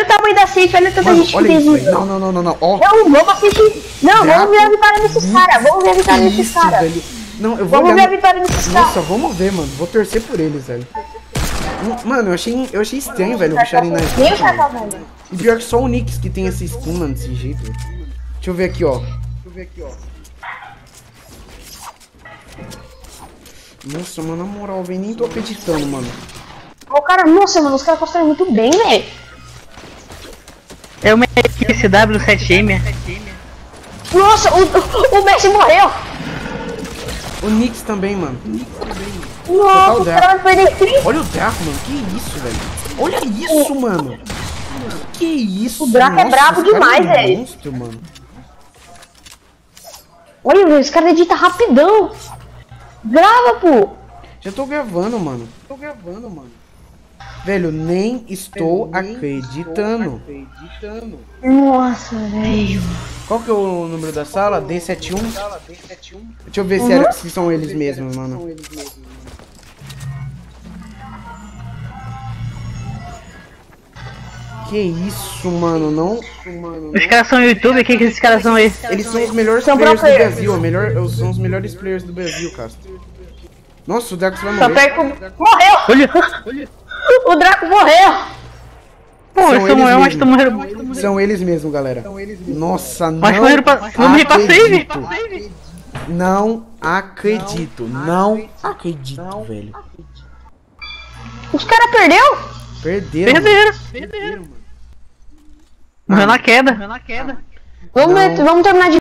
o tamanho da safe, olha tanta gente que olha tem isso, isso. velho. Não, ó. Não, vamos assistir. Não, vamos ver a vitória desses caras. Vamos ver a vitória desses caras. Velho. Não, eu vou Vamos ver olhar a vitória desses caras. Nossa, vamos ver, mano. Vou torcer por eles, velho. Mano, eu achei estranho, velho, ruxarem na gente. E pior que só o Nix que tem essa skin, mano, desse jeito. Deixa eu ver aqui, ó. Nossa, mano, na moral, velho, nem tô acreditando, mano. Ô, cara, nossa, mano, os caras constroem muito bem, velho. É uma SW7M. Nossa, o Messi morreu. O Nix também, mano. Nossa, o cara vai perder 3. Olha o Draco, mano. Que isso, velho. Olha isso, mano. Que isso, O Draco é brabo demais, velho. Monstro, mano. Olha, velho, os caras editam rapidão. Grava, pô. Já tô gravando, mano. Velho, nem estou acreditando. Nossa, velho. Qual que é o número da sala? D71? Deixa eu ver se são eles mesmos, mano. Que isso, mano, não... Os caras são YouTube, o que esses caras são aí? Eles são os melhores players do Brasil, são os melhores players do Brasil, Castro. Nossa, o Draco vai Só morrer. perco... Morreu! Olha. O Draco morreu! Pô, São eles morreram, eles mas tu morreram. São eles mesmo, galera. Nossa, não Mas morreram pra... Vamos morrer pra save? Não acredito, velho. Os caras perdeu? Perderam. Morreu na queda. Vamos terminar de